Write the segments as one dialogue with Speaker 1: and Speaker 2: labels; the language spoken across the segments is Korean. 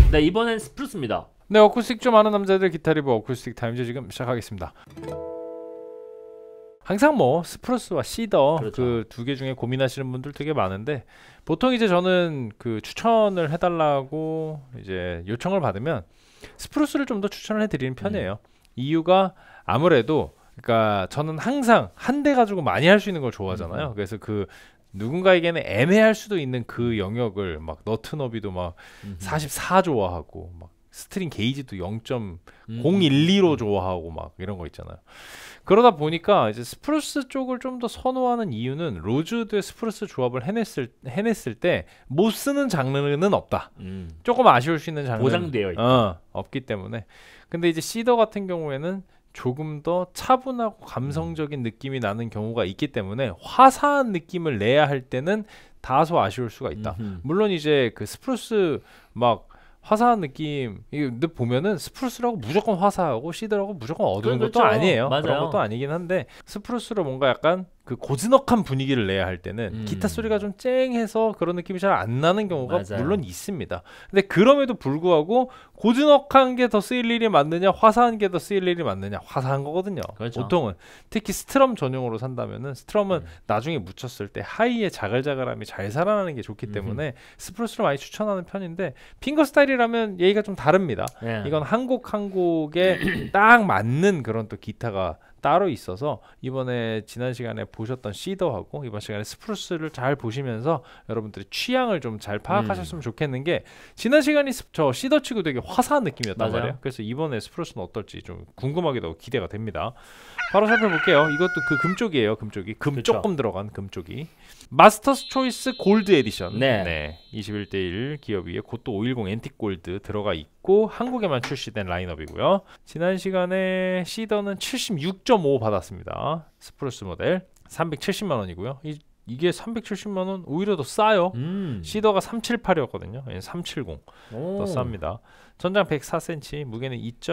Speaker 1: 네, 이번엔 스프루스입니다.
Speaker 2: 네, 어쿠스틱 좀 아는 남자들 기타 리뷰 어쿠스틱 타임즈 지금 시작하겠습니다. 항상 뭐 스프루스와 시더
Speaker 1: 그렇죠.
Speaker 2: 그 두 개 중에 고민하시는 분들 되게 많은데 보통 이제 저는 그 추천을 해달라고 이제 요청을 받으면 스프루스를 좀 더 추천을 해드리는 편이에요. 이유가 아무래도 그러니까 저는 항상 한 대 가지고 많이 할 수 있는 걸 좋아하잖아요. 그래서 그 누군가에게는 애매할 수도 있는 그 영역을 막 너트 너비도 막 44 좋아하고 막 스트링 게이지도 0.012로 좋아하고 막 이런 거 있잖아요. 그러다 보니까 이제 스프루스 쪽을 좀 더 선호하는 이유는 로즈우드의 스프루스 조합을 해냈을 때 못 쓰는 장르는 없다. 조금 아쉬울 수 있는 장르는
Speaker 1: 보장되어 있다.
Speaker 2: 없기 때문에. 근데 이제 시더 같은 경우에는 조금 더 차분하고 감성적인 느낌이 나는 경우가 있기 때문에 화사한 느낌을 내야 할 때는 다소 아쉬울 수가 있다. 물론 이제 그 스프루스 막 화사한 느낌 근데 보면은 스프루스라고 무조건 화사하고 시더라고 무조건 어두운
Speaker 1: 그렇죠.
Speaker 2: 것도 아니에요.
Speaker 1: 맞아요.
Speaker 2: 그런 것도 아니긴 한데 스프루스로 뭔가 약간 그 고즈넉한 분위기를 내야 할 때는 기타 소리가 좀 쨍해서 그런 느낌이 잘 안 나는 경우가
Speaker 1: 맞아요.
Speaker 2: 물론 있습니다. 근데 그럼에도 불구하고 고즈넉한 게 더 쓰일 일이 맞느냐 화사한 게 더 쓰일 일이 맞느냐 화사한 거거든요.
Speaker 1: 그렇죠.
Speaker 2: 보통은 특히 스트럼 전용으로 산다면은 스트럼은 나중에 묻혔을 때 하이의 자글자글함이 잘 살아나는 게 좋기 때문에 스프루스를 많이 추천하는 편인데 핑거 스타일이라면 얘기가 좀 다릅니다.
Speaker 1: 예.
Speaker 2: 이건 한 곡 한 곡에 딱 맞는 그런 또 기타가 따로 있어서 이번에 지난 시간에 보셨던 시더하고 이번 시간에 스프루스를 잘 보시면서 여러분들의 취향을 좀 잘 파악하셨으면 좋겠는 게 지난 시간이 저 시더 치고 되게 화사한 느낌이었단
Speaker 1: 맞아요.
Speaker 2: 말이에요. 그래서 이번에 스프루스는 어떨지 좀 궁금하기도 기대가 됩니다. 바로 살펴볼게요. 이것도 그 금쪽이에요. 금쪽이 금
Speaker 1: 그쵸.
Speaker 2: 조금 들어간 금쪽이 마스터스 초이스 골드 에디션.
Speaker 1: 네.
Speaker 2: 21대1 기업 위에 그것도 510 앤틱 골드 들어가 있고 한국에만 출시된 라인업이고요. 지난 시간에 시더는 76.5 받았습니다. 스프루스 모델 370만 원이고요. 이게 370만 원 오히려 더 싸요. 시더가 378이었거든요. 370 더 쌉니다. 전장 104cm, 무게는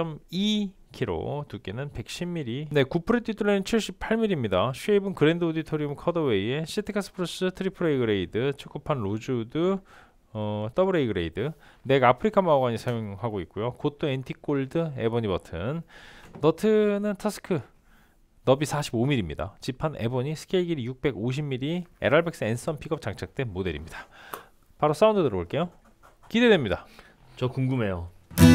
Speaker 2: 2.2kg, 두께는 110mm. 네, 구프레 뒷둘레는 78mm입니다. 쉐입은 그랜드 오디토리움 컷어웨이에 시티카 스프루스 트리플 A 그레이드, 초코판 로즈우드, 더블 A 그레이드, 넥 아프리카 마호가니 사용하고 있고요. 그것도 앤틱 골드, 에버니 버튼. 너트는 터스크 너비 45mm입니다. 지판 에버니, 스케일 길이 650mm, LR백스 앤썸 픽업 장착된 모델입니다. 바로 사운드 들어볼게요. 기대됩니다.
Speaker 1: 저 궁금해요.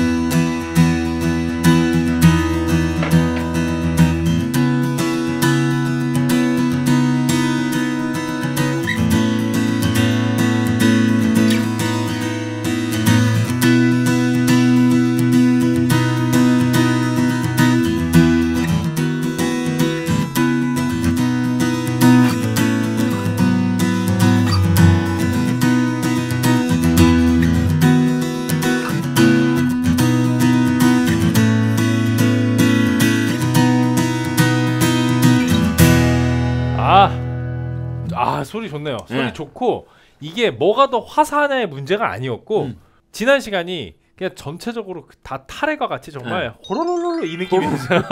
Speaker 2: 소리 좋네요. 소리 좋고 이게 뭐가 더 화사하냐의 문제가 아니었고 지난 시간이 그냥 전체적으로 다 타레과 같이 정말 호로로로로 이 느낌이었어요.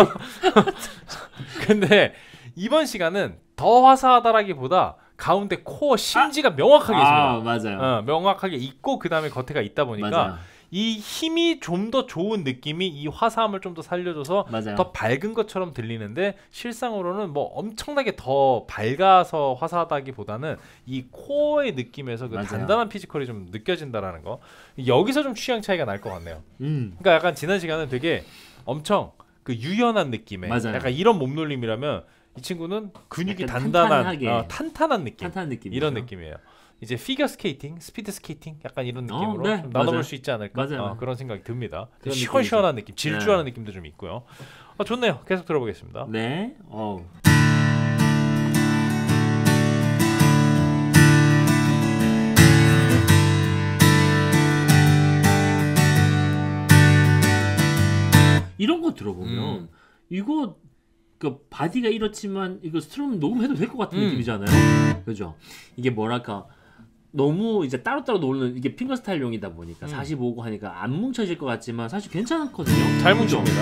Speaker 2: 근데 이번 시간은 더 화사하다라기보다 가운데 코어 심지가 명확하게 있습니다.
Speaker 1: 맞아요.
Speaker 2: 명확하게 있고 그 다음에 겉에가 있다 보니까
Speaker 1: 맞아요.
Speaker 2: 이 힘이 좀 더 좋은 느낌이 이 화사함을 좀 더 살려줘서
Speaker 1: 맞아요.
Speaker 2: 더 밝은 것처럼 들리는데 실상으로는 뭐 엄청나게 더 밝아서 화사하다기보다는 이 코어의 느낌에서 그
Speaker 1: 맞아요.
Speaker 2: 단단한 피지컬이 좀 느껴진다라는 거. 여기서 좀 취향 차이가 날 것 같네요. 그러니까 약간 지난 시간은 되게 엄청 그 유연한 느낌의
Speaker 1: 맞아요.
Speaker 2: 약간 이런 몸놀림이라면 이 친구는 근육이
Speaker 1: 약간
Speaker 2: 단단한 탄탄한 느낌.
Speaker 1: 탄탄한 느낌.
Speaker 2: 이런 느낌이에요. 이제 피겨 스케이팅, 스피드 스케이팅 약간 이런 느낌으로
Speaker 1: 네,
Speaker 2: 좀 나눠볼
Speaker 1: 맞아요.
Speaker 2: 수 있지 않을까
Speaker 1: 맞아요.
Speaker 2: 그런 생각이 듭니다.
Speaker 1: 그런
Speaker 2: 시원시원한 느낌, 질주하는
Speaker 1: 네.
Speaker 2: 느낌도 좀 있고요. 좋네요. 계속 들어보겠습니다.
Speaker 1: 네. 이런 거 들어보면 이거 그 바디가 이렇지만 이거 스트럼 녹음해도 될 것 같은 느낌이잖아요. 그죠? 이게 뭐랄까 너무 이제 따로따로 놓는 이게 핑거 스타일용이다 보니까 45고 하니까 안 뭉쳐질 것 같지만 사실 괜찮거든요.
Speaker 2: 잘 뭉칩니다.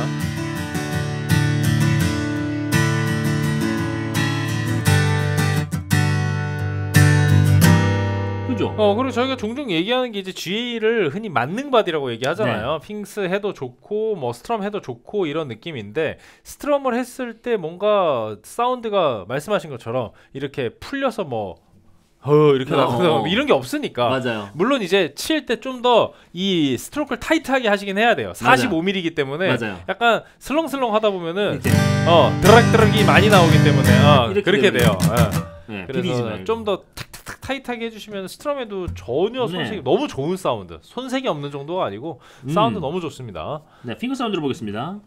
Speaker 1: 그죠?
Speaker 2: 그리고 저희가 종종 얘기하는 게 이제 GA를 흔히 만능 바디라고 얘기하잖아요. 핑스 해도 좋고 뭐 스트럼 해도 좋고 이런 느낌인데 스트럼을 했을 때 뭔가 사운드가 말씀하신 것처럼 이렇게 풀려서 뭐 이렇게 나오고 이런 게 없으니까.
Speaker 1: 맞아요.
Speaker 2: 물론 이제 칠 때 좀 더 이 스트로크를 타이트하게 하시긴 해야 돼요. 45mm이기 때문에
Speaker 1: 맞아요.
Speaker 2: 약간 슬렁슬렁 하다 보면은 드락드락이 많이 나오기 때문에 그렇게 돼요. 그래서 좀 더 탁탁탁 타이트하게 해주시면 스트럼에도 전혀 손색이 너무 좋은 사운드, 손색이 없는 정도가 아니고 사운드 너무 좋습니다.
Speaker 1: 네, 핑거 사운드로 보겠습니다.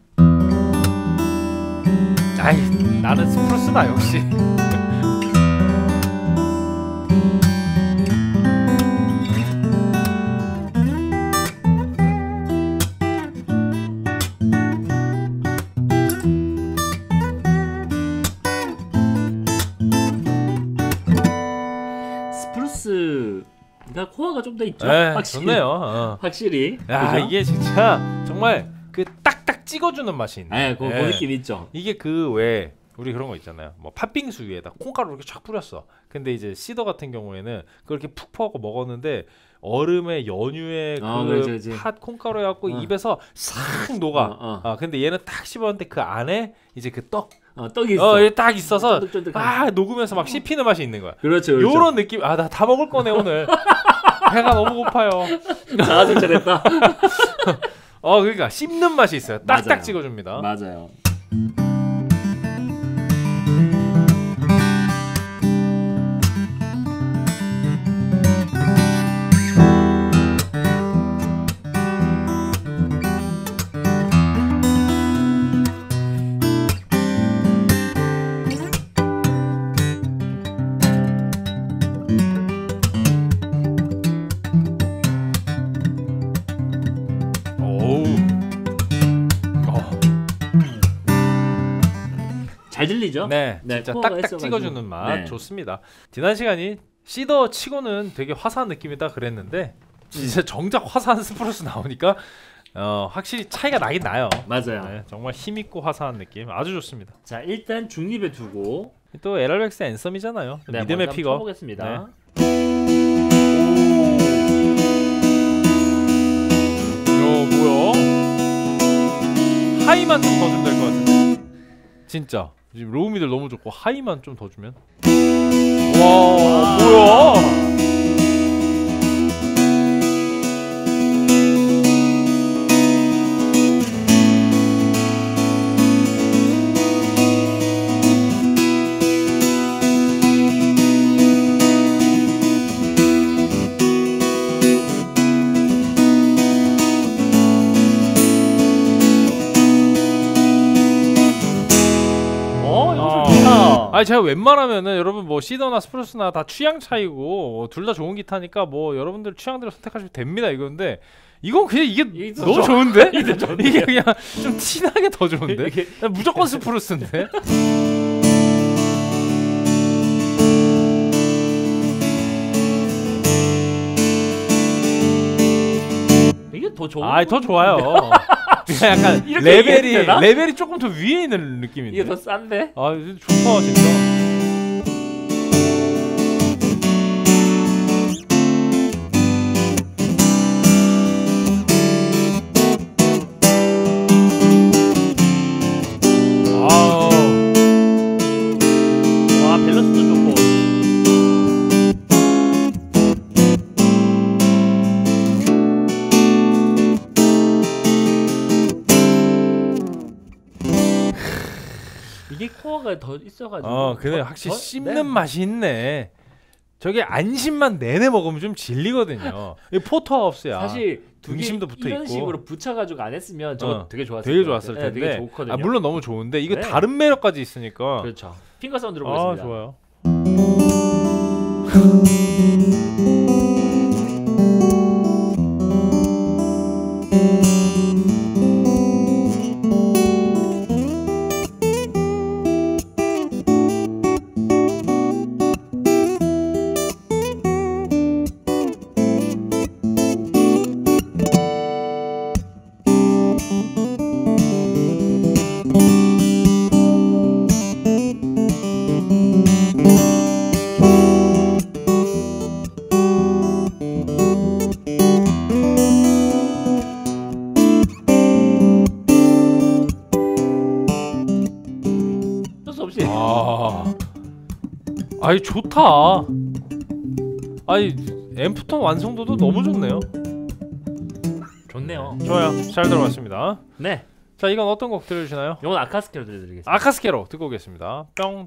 Speaker 2: 아이, 나는 스프루스다 역시.
Speaker 1: 스프루스가 코어가 좀 더 있죠. 확실히.
Speaker 2: 좋네요.
Speaker 1: 확실히.
Speaker 2: 야,
Speaker 1: 그죠?
Speaker 2: 이게 진짜 정말 그 딱딱 찍어주는 맛이 있네.
Speaker 1: 그 느낌 있죠.
Speaker 2: 이게 그 왜 우리 그런 거 있잖아요. 뭐 팥빙수 위에다 콩가루 이렇게 쫙 뿌렸어. 근데 이제 시더 같은 경우에는 그렇게 푹 퍼고 먹었는데 얼음에 연유에 팥 콩가루 해갖고 입에서 싹 녹아. 근데 얘는 딱 씹었는데 그 안에 이제 그
Speaker 1: 떡이 있어.
Speaker 2: 딱 있어서 녹으면서 막 씹히는 맛이 있는 거야.
Speaker 1: 그렇죠.
Speaker 2: 요런 느낌. 나 다 먹을 거네 오늘. 배가 너무 고파요.
Speaker 1: 자아성찰했다.
Speaker 2: 그러니까 씹는 맛이 있어요. 딱딱
Speaker 1: 맞아요.
Speaker 2: 찍어줍니다.
Speaker 1: 맞아요. 잘 들리죠?
Speaker 2: 진짜 딱딱 찍어주는 맛 좋습니다. 지난 시간이 시더 치고는 되게 화사한 느낌이다 그랬는데 진짜 정작 화사한 스프루스 나오니까 확실히 차이가 나긴 나요.
Speaker 1: 맞아요.
Speaker 2: 정말 힘있고 화사한 느낌 아주 좋습니다.
Speaker 1: 자, 일단 중립에 두고
Speaker 2: 또 LRX 앤썸이잖아요. 믿음의 픽업.
Speaker 1: 보겠습니다.
Speaker 2: 뭐야? 하이만 좀 더 주면 될 것 같은데. 진짜 지금 로우 미들 너무 좋고 하이만 좀 더 주면. 와, 뭐야? 제가 웬만하면은 여러분 뭐 시더나 스프루스나 다 취향 차이고 둘 다 좋은 기타니까 뭐 여러분들 취향대로 선택하시면 됩니다 이건데 이건 그냥 이게 너무 좋은데? 이게 그냥 좀 티나게 더 좋은데? 무조건 스프루스인데?
Speaker 1: 이게 더 좋은
Speaker 2: 더 좋아요. 약간 레벨이 조금 더 위에 있는 느낌인데
Speaker 1: 이게 더 싼데?
Speaker 2: 좋다 진짜.
Speaker 1: 밸런스도 좋고. 이게 코어가 더 있어가지고.
Speaker 2: 근데 확실히 씹는 맛이 있네. 저게 안심만 내내 먹으면 좀 질리거든요. 이 포터하우스야.
Speaker 1: 사실
Speaker 2: 등심도 붙어
Speaker 1: 이런
Speaker 2: 있고.
Speaker 1: 식으로 붙여가지고 안 했으면 저 되게 좋았을
Speaker 2: 텐데.
Speaker 1: 되게 좋거든요.
Speaker 2: 물론 너무 좋은데 이거 다른 매력까지 있으니까.
Speaker 1: 그렇죠. 핑거 사운드로 보겠습니다.
Speaker 2: 좋아요. 아이 좋다. 아이 앰프톤 완성도도 너무 좋네요.
Speaker 1: 좋네요.
Speaker 2: 좋아요. 잘 들어봤습니다.
Speaker 1: 네.
Speaker 2: 자 이건 어떤 곡 들려주시나요?
Speaker 1: 이건 아카스케로 들려드리겠습니다.
Speaker 2: 아카스케로 듣고 오겠습니다. 뿅.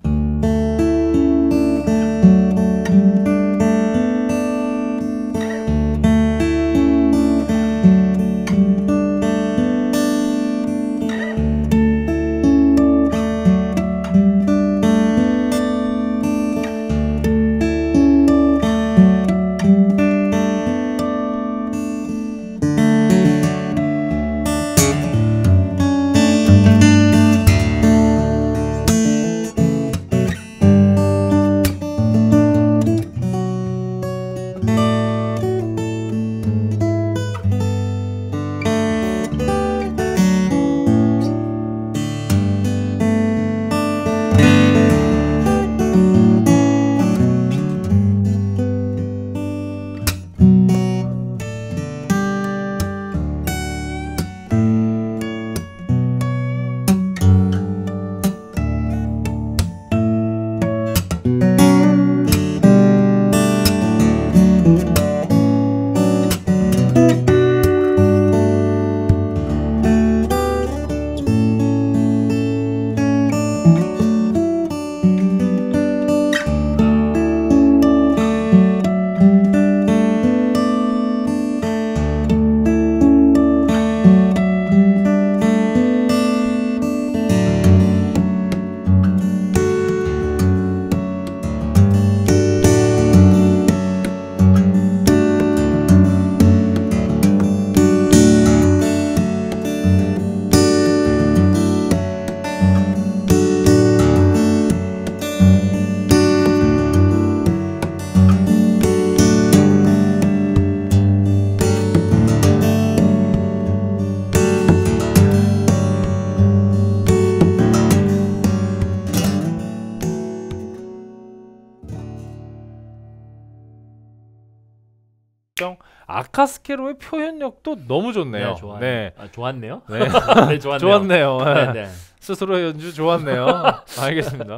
Speaker 2: 아카스케로의 표현력도 너무 좋네요.
Speaker 1: 네, 좋아요.
Speaker 2: 네.
Speaker 1: 아, 좋았네요.
Speaker 2: 네.
Speaker 1: 네, 좋았네요.
Speaker 2: 좋았네요.
Speaker 1: 네, 네.
Speaker 2: 스스로 연주 좋았네요. 알겠습니다.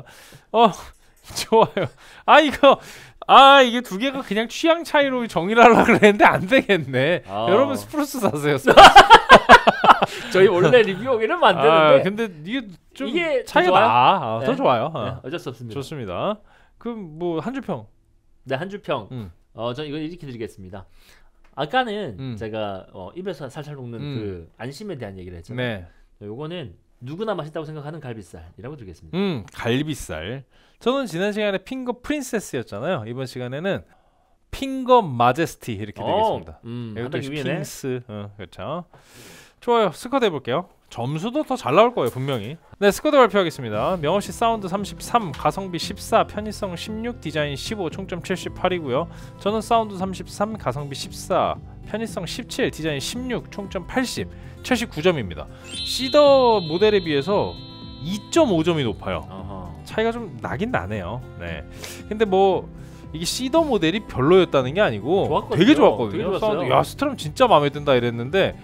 Speaker 2: 좋아요. 이게 두 개가 그냥 취향 차이로 정의를 하려고 그랬는데 안 되겠네. 여러분 스프루스 사세요.
Speaker 1: 저희 원래 리뷰 이러면 안 되는데.
Speaker 2: 근데 이게 좀
Speaker 1: 이게
Speaker 2: 차이가
Speaker 1: 좋아요?
Speaker 2: 나.
Speaker 1: 네.
Speaker 2: 더 좋아요.
Speaker 1: 네, 어쩔 수 없습니다.
Speaker 2: 좋습니다. 그럼 뭐 한 줄평.
Speaker 1: 네, 한 줄평. 전 이거 이렇게 드리겠습니다. 아까는 제가 입에서 살살 녹는 그 안심에 대한 얘기를 했잖아요.
Speaker 2: 네.
Speaker 1: 요거는 누구나 맛있다고 생각하는 갈비살이라고 드리겠습니다.
Speaker 2: 갈비살. 저는 지난 시간에 핑거 프린세스였잖아요. 이번 시간에는 핑거 마제스티 이렇게 되겠습니다. 이것도 핑스. 그렇죠. 좋아요. 스쿼드 해볼게요. 점수도 더 잘 나올 거예요 분명히. 네, 스쿼드 발표하겠습니다. 명호씨 사운드 33, 가성비 14, 편의성 16, 디자인 15, 총점 78이고요. 저는 사운드 33, 가성비 14, 편의성 17, 디자인 16, 총점 80, 79점입니다. 시더 모델에 비해서 2.5점이 높아요. 차이가 좀 나긴 나네요. 네. 근데 뭐 이게 시더 모델이 별로였다는 게 아니고
Speaker 1: 좋았거든요.
Speaker 2: 되게 좋았거든요.
Speaker 1: 되게
Speaker 2: 사운드, 야 스트럼 진짜 마음에 든다 이랬는데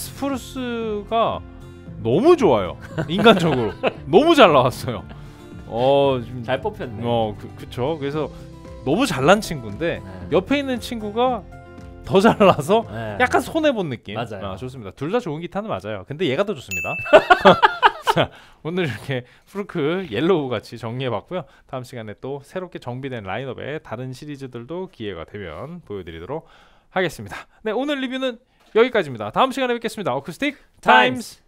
Speaker 2: 스프루스가 너무 좋아요. 인간적으로 너무 잘 나왔어요.
Speaker 1: 좀 잘 뽑혔네.
Speaker 2: 그쵸. 그래서 너무 잘난 친구인데
Speaker 1: 네.
Speaker 2: 옆에 있는 친구가 더 잘나서
Speaker 1: 네.
Speaker 2: 약간 손해 본 느낌.
Speaker 1: 맞아요.
Speaker 2: 좋습니다. 둘 다 좋은 기타는 맞아요. 근데 얘가 더 좋습니다. 자, 오늘 이렇게 프루크 옐로우 같이 정리해봤고요. 다음 시간에 또 새롭게 정비된 라인업의 다른 시리즈들도 기회가 되면 보여드리도록 하겠습니다. 네, 오늘 리뷰는 여기까지입니다. 다음 시간에 뵙겠습니다. 어쿠스틱 타임스.